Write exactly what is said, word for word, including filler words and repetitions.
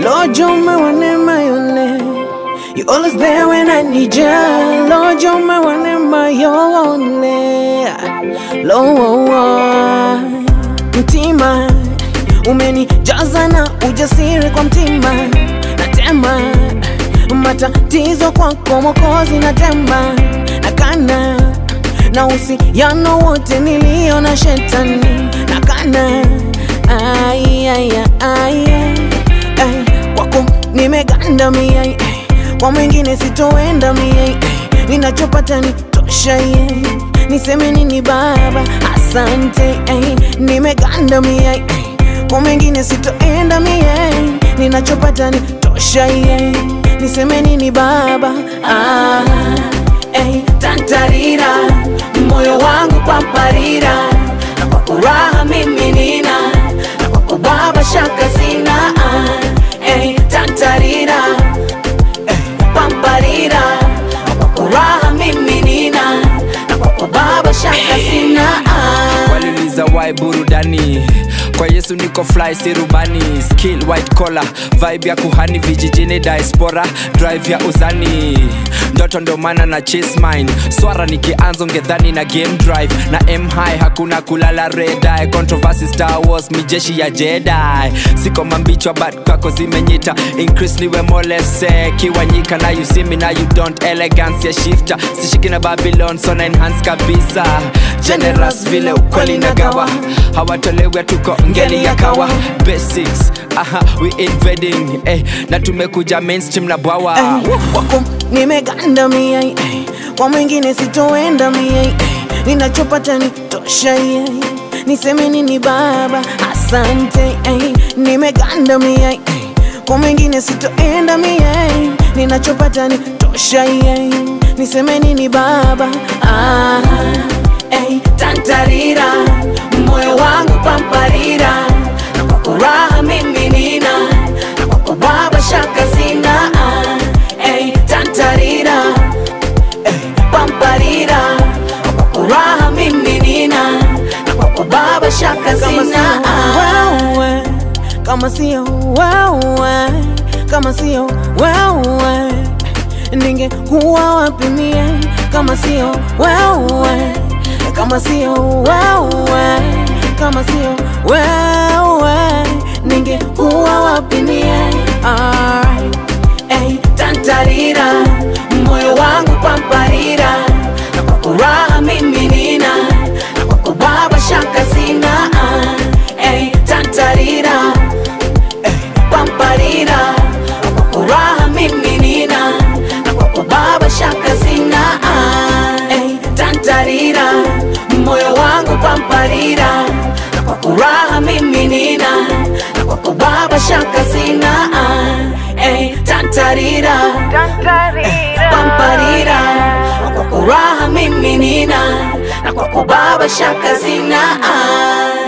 Lord, you're my one and my only. You're always there when I need you. Lord, you're my one and my only. Lord, mtima umenijaza na ujasiri kwa mtima. Natema matatizo kwako Mwokozi, natema nakana na uhusiano wote nilio na shetani. Nakana ay ay ay ay, kwako nimeganda mie, kwa mwingine sitoenda mie. Ninachopata nitosha, niseme nini Baba? Asante. Nimeganda mie, kwa mwingine sitoenda mie. Ninachopata nitosha, niseme nini Baba? Ah, ey, tantarira, moyo wangu pamparira, na kwa kuraha mimi nina, na kwa Baba shaka sina. Ah, ey, tantarira, ey, pamparira, na kwa kuraha mimi nina, na kwa Baba shaka sina. Ah, waliuliza why burudani, kwa Yesu niko fly sirubani. Skill white collar, vibe ya kuhani vijijini diaspora, drive ya uzani. Ndoto ndo maana na chase mine, swara nikianzo ngedhani na game drive. Na M high hakuna kulala red eye, controversy Star Wars mijeshi ya Jedi. Siko mambichwa but kwako zimenyita, increase niwe molese kiwanyika. Na you see me now you don't, elegance ya shifter, sishiki na Babylon so na enhance kabisa. Generous vile ukweli nagawa, hawatolewe tuko ngeli ya kawa. Basics, aha, we invading, eh, na tumekuja mainstream na bwawa. Wako nimeganda mie, kwa mwingine sitoenda mie. Ninachopata nitosha, niseme nini Baba? Asante. Nimeganda mie, kwa mwingine sitoenda mie. Ninachopata nitosha, niseme nini Baba? Ah, ey, tantarira, moyo wangu pamparira, na kwa kuraha mimi nina, na kwa Baba shaka sina. Ah, ey, tantarira, ey, pamparira, na kwa kuraha mimi nina, na kwa Baba shaka sina. Ah, kama sio wewe, kama sio wewe, ningekuwa wapi mie? Kama sio wewe, kama sio wewe, kama sio wewe, ningekuwa wapi mie? Alright, ey, tantarira, moyo wangu pamparira, na kwa kuraha mimi nina, na kwa Baba shaka sina. Ah, ey, tantarira, ey, pamparira, na kwa kuraha mimi nina, na kwa Baba shaka sina. Ah, ey, tantarira, moyo wangu pamparira, na kwa kuraha mimi nina, na kwa Baba shaka sina. Ah, ey, tantarira, ey, pamparira, na kwa kuraha mimi nina, na kwa Baba shaka sina. Ah.